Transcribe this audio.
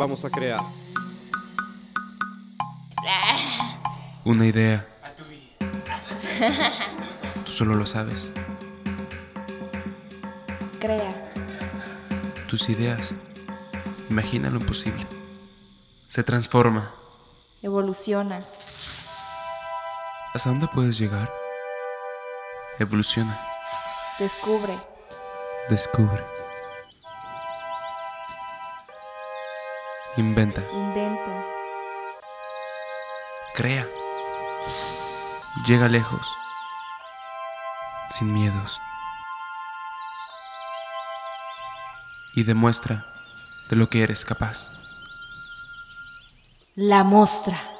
vamos a crear una idea. Tú solo lo sabes. Crea. Tus ideas. Imagina lo imposible. Se transforma. Evoluciona. ¿Hasta dónde puedes llegar? Evoluciona. Descubre. Descubre. Inventa. Inventa. Crea. Llega lejos. Sin miedos. Y demuestra de lo que eres capaz. La mostra.